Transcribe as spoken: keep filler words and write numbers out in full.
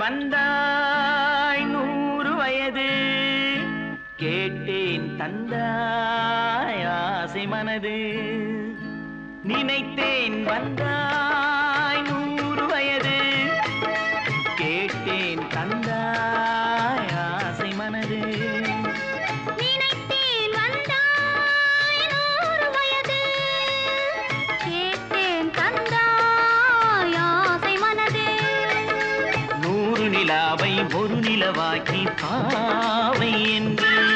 வந்தாய் நூறு வயது கேட்டேன் தந்தாய் ஆசை மனது நினைத்தேன் வந்தாய் நூறு வயது கேட்டேன் தந்தாய் ஆசை மனது நினைத்தேன் வந்தாய் நூறு வயது கேட்டேன் தந்தாய் ஆசை மனது நூறு நிலாவை ஒரு நிலவாக்கி பாவை என்று